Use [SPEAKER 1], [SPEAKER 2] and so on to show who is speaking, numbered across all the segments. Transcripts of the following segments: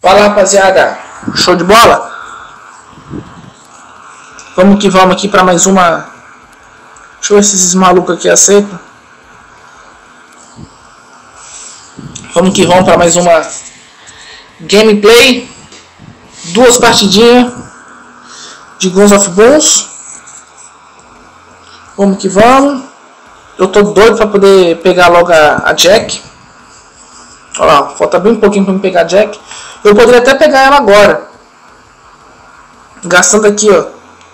[SPEAKER 1] Fala, rapaziada, show de bola? Vamos que vamos aqui para mais uma. Deixa eu ver se esses malucos aqui aceitam. Vamos que vamos para mais uma gameplay. Duas partidinhas de Guns of Bones. Vamos que vamos. Eu tô doido para poder pegar logo a Jack. Olha lá, falta bem pouquinho para me pegar a Jack. Eu poderia até pegar ela agora, gastando aqui, ó.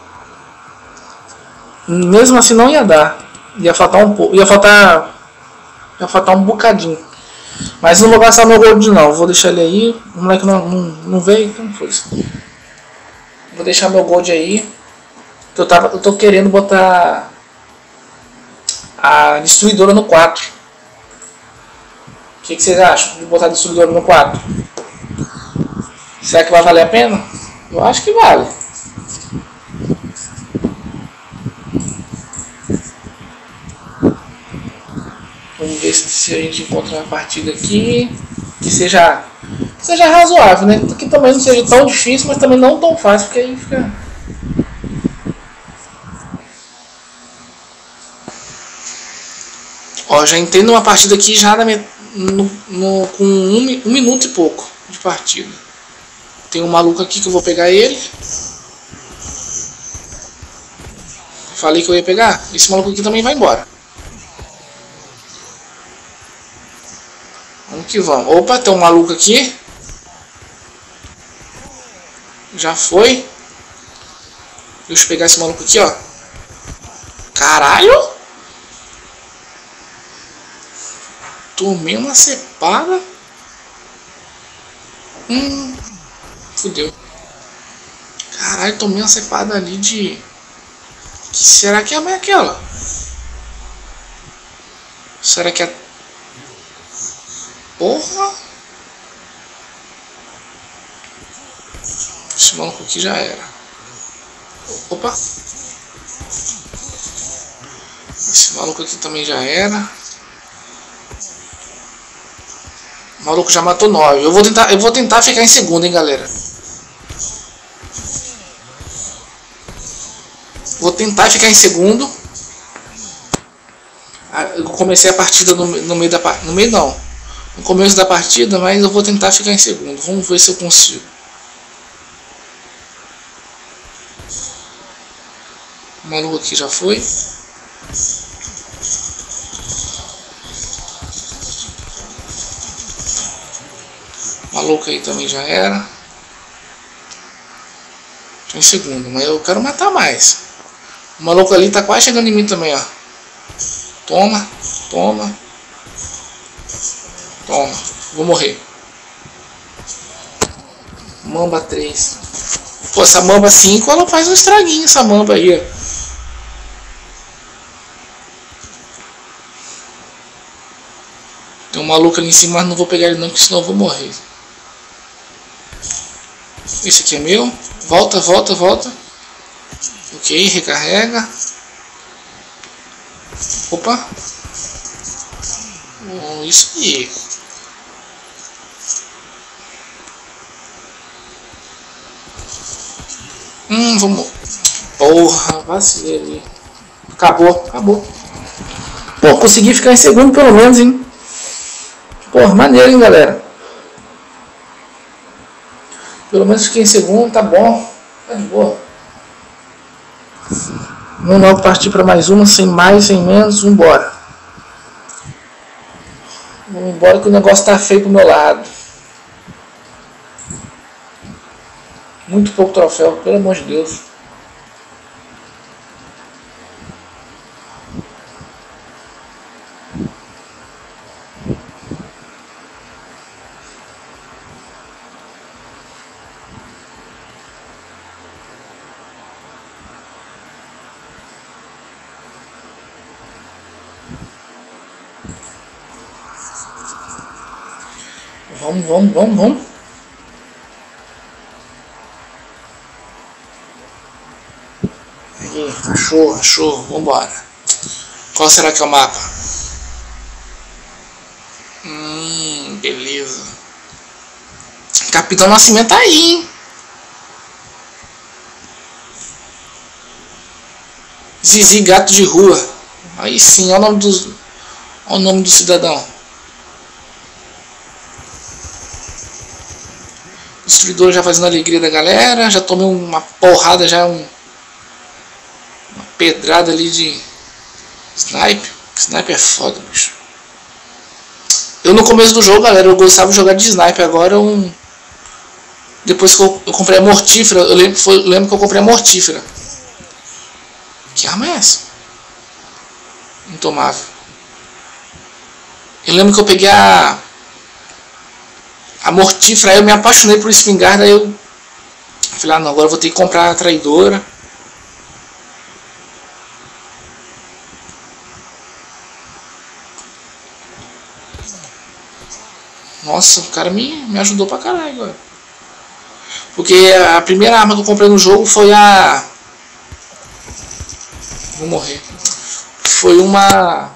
[SPEAKER 1] Mesmo assim não ia dar. Ia faltar um pouco. Ia faltar um bocadinho. Mas não vou gastar meu gold não. Vou deixar ele aí. O moleque não veio, então foi isso. Vou deixar meu gold aí. Que eu tô querendo botar a destruidora no 4. O que vocês acham de botar a destruidora no 4? Será que vai valer a pena? Eu acho que vale. Vamos ver se a gente encontra uma partida aqui que seja razoável, né? Que também não seja tão difícil, mas também não tão fácil, porque aí fica... Ó, já entrei numa partida aqui já com um minuto e pouco de partida. Tem um maluco aqui que eu vou pegar ele. Falei que eu ia pegar. Esse maluco aqui também vai embora. Vamos que vamos. Opa, tem um maluco aqui. Já foi. Deixa eu pegar esse maluco aqui, ó. Caralho! Tomei uma cepada. Fudeu. Caralho, tomei uma cepada ali de... Que será que é aquela? Será que é... Porra! Esse maluco aqui já era. Opa! Esse maluco aqui também já era. O maluco já matou 9. Eu vou tentar ficar em segundo, hein, galera. Vou tentar ficar em segundo. Eu comecei a partida no meio da partida. No meio não. No começo da partida, mas eu vou tentar ficar em segundo. Vamos ver se eu consigo. O maluco aqui já foi. O maluco aí também já era. Tô em segundo, mas eu quero matar mais. O maluco ali tá quase chegando em mim também, ó. Toma, toma. Toma, vou morrer. Mamba 3. Pô, essa mamba 5, ela faz um estraguinho, essa mamba aí, ó. Tem um maluco ali em cima, mas não vou pegar ele não, porque senão eu vou morrer. Esse aqui é meu. Volta, volta, volta. Ok, recarrega. Opa. Isso aí. Vamos. Porra, vacilei ali. Acabou, acabou. Pô, consegui ficar em segundo pelo menos, hein. Porra, maneiro, hein, galera. Pelo menos fiquei em segundo, tá bom. Tá de boa. Vamos logo partir para mais uma, sem mais, sem menos. Vambora. Vamos embora que o negócio tá feio pro meu lado. Muito pouco troféu, pelo amor de Deus. Vamos. Aí, achou. Vambora. Qual será que é o mapa? Beleza. Capitão Nascimento tá aí, hein? Zizi Gato de Rua. Aí sim, olha o nome do cidadão. Destruidor já fazendo a alegria da galera. Já tomei uma porrada, já uma pedrada ali de sniper. Sniper é foda, bicho. Eu no começo do jogo, galera, eu gostava de jogar de sniper. Agora depois que eu comprei a mortífera, eu lembro que eu comprei a mortífera. Que arma é essa? Intomável. Eu lembro que eu peguei a mortífera, aí eu me apaixonei por espingarda, aí eu falei, ah não, agora eu vou ter que comprar a traidora. Nossa, o cara me ajudou pra caralho agora. Porque a primeira arma que eu comprei no jogo foi a... Vou morrer. Foi uma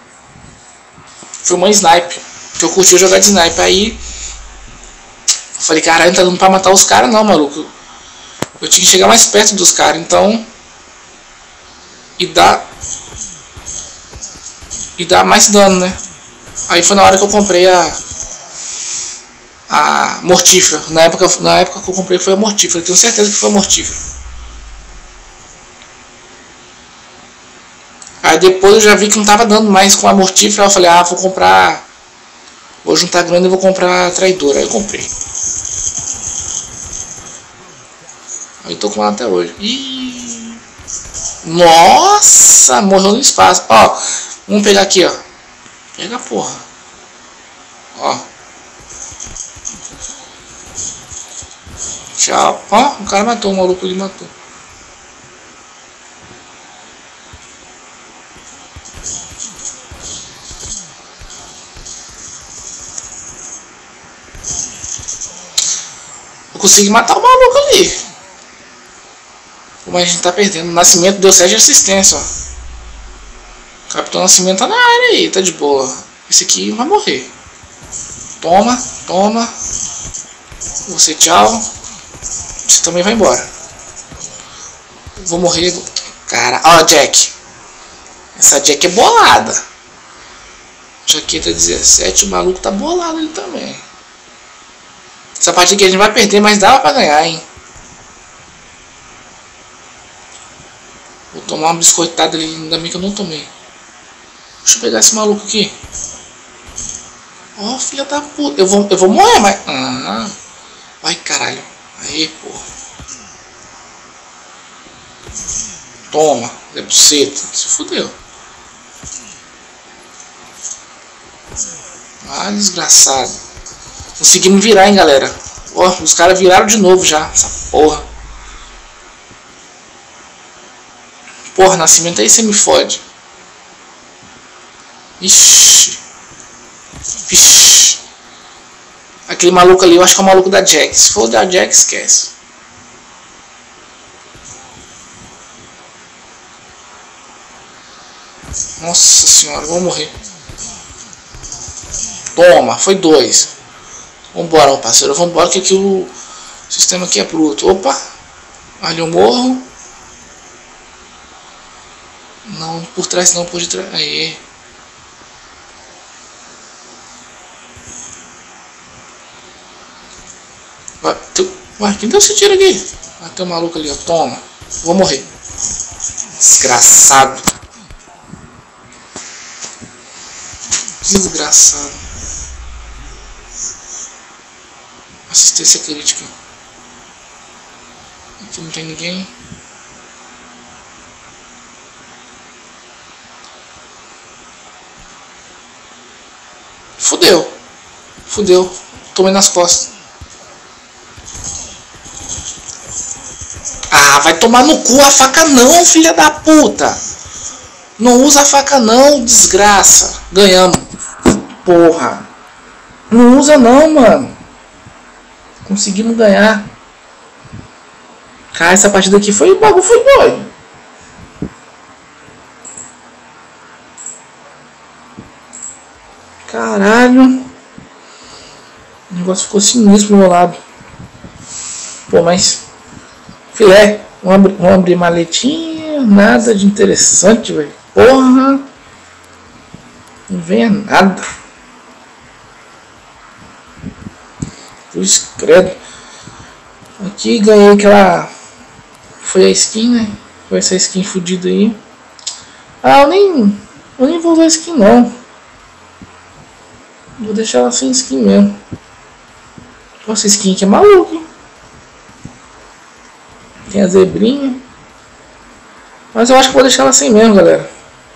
[SPEAKER 1] sniper. Que eu curti jogar de sniper. Aí eu falei, caralho, não tá dando pra matar os caras não, maluco. Eu tinha que chegar mais perto dos caras, então. E dar mais dano, né? Aí foi na hora que eu comprei a mortífera. Na época que eu comprei foi a mortífera. Eu tenho certeza que foi a mortífera. Aí depois eu já vi que não tava dando mais com a mortífera. Eu falei, ah, vou comprar. Vou juntar grana e vou comprar a traidora. Aí eu comprei. Aí tô com ela até hoje. Ih! Nossa! Morreu no espaço. Ó, vamos pegar aqui, ó. Pega a porra. Ó. Tchau. Ó, o cara matou, o maluco ali matou. Eu consegui matar o maluco ali. Como a gente tá perdendo. O Nascimento deu 7 de assistência, ó. O Capitão Nascimento tá na área aí, tá de boa. Esse aqui vai morrer. Toma, toma. Você tchau. Você também vai embora. Vou morrer. Cara, ó, Jack. Essa Jack é bolada. Jaqueta 17, o maluco tá bolado ali também. Essa partida aqui a gente vai perder, mas dava pra ganhar, hein. Vou tomar uma biscoitada ali, ainda bem que eu não tomei. Deixa eu pegar esse maluco aqui. Ó, oh, filha da puta. Eu vou morrer, mas... Ah, ai, caralho. Aí, porra. Toma. É buceta. Se fudeu. Ah, desgraçado. Conseguimos virar, hein, galera. Ó, os caras viraram de novo já. Essa porra. Porra, Nascimento aí você me fode. Ixi. Ixi. Aquele maluco ali, eu acho que é o maluco da Jack. Se for da Jack, esquece. Nossa senhora, vou morrer. Toma, foi 2. Vambora, meu parceiro. Vambora que aqui o sistema aqui é bruto. Opa. Ali eu morro. Não por trás, não por detrás. Aí. Ué, quem deu esse tiro aqui? Ah, tem um maluco ali, ó. Toma. Vou morrer. Desgraçado. Desgraçado. Assistência crítica. Aqui não tem ninguém. Fudeu. Fudeu. Tomei nas costas. Ah, vai tomar no cu a faca não, filha da puta. Não usa a faca não, desgraça. Ganhamos. Porra. Não usa não, mano. Conseguimos ganhar. Cara, essa partida aqui foi... O bagulho foi doido. Caralho. negócio ficou sinistro pro meu lado. Pô, mas filé, vamos abrir maletinha, nada de interessante, velho. Porra, não venha nada. Cruz credo. Aqui ganhei aquela. Foi a skin, né? Foi essa skin fodida aí. Ah, eu nem vou usar skin não. Vou deixar ela sem skin mesmo. Nossa, skin aqui é maluco, hein? Tem a zebrinha. Mas eu acho que vou deixar ela assim mesmo, galera.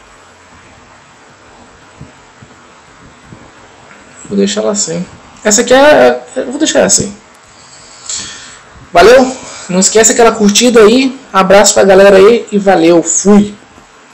[SPEAKER 1] Vou deixar ela assim. Essa aqui eu vou deixar ela assim. Valeu? Não esquece aquela curtida aí. Abraço pra galera aí e valeu. Fui.